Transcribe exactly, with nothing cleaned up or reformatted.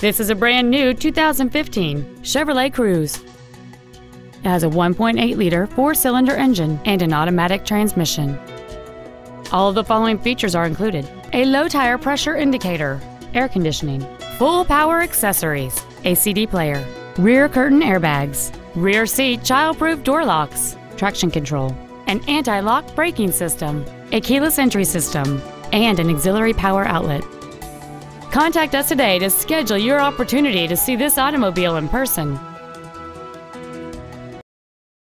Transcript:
This is a brand new two thousand fifteen Chevrolet Cruze. It has a one point eight liter four-cylinder engine and an automatic transmission. All of the following features are included: a low tire pressure indicator, air conditioning, full power accessories, a C D player, rear curtain airbags, rear seat child-proof door locks, traction control, an anti-lock braking system, a keyless entry system, and an auxiliary power outlet. Contact us today to schedule your opportunity to see this automobile in person.